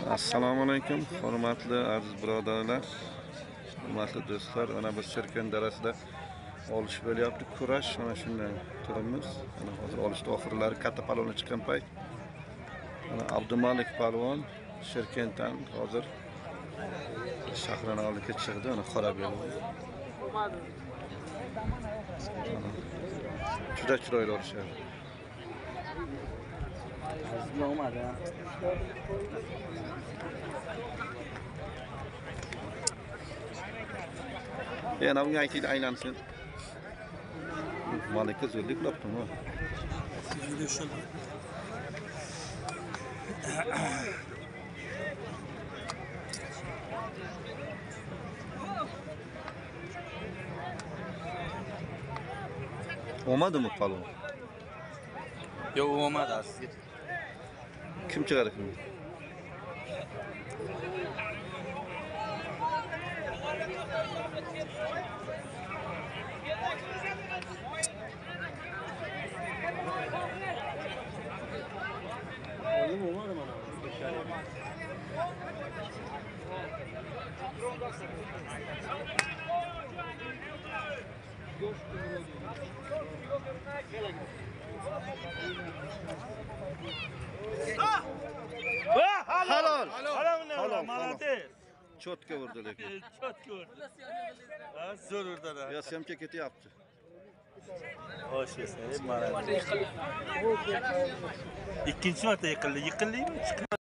Assalomu alaykum, hurmatli aziz birodarlar, hurmatli do'stlar. Mana biz Sirkon darasida olish bo'lyapti, kurash. Mana shunday turibmiz. Mana hozir olishda oxirlari katta palvonga chiqqan payt. Mana Abdumalik palvon Sirkondan hozir shahrini oldiga chiqdi. Mana qora belgi. Juda chiroyli olishadi. Yana bunga aytaylik aylansin. Malika zo'rlik qilibdimi? Olmadimi palvon? Yo'q, olmadi aslida. Kim chiqar ekan? Olmadı mı? Halol. Halol, молодец. Cho'tga urdi lekin. Cho'tga urdi. Ha, zo'r urdi. Ya semcha ketyapti. Xo'sh yesa, malades. Ikkinchi marta yiqildimi? Chiqdi.